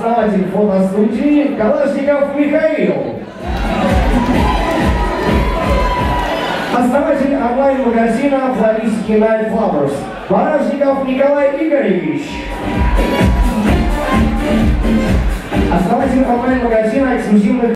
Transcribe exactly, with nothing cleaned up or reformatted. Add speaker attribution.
Speaker 1: Основатель фотостудии Калашников Михаил. Основатель онлайн-магазина флористики Night Flowers Барашников Николай Игоревич. Основатель онлайн-магазина эксклюзивных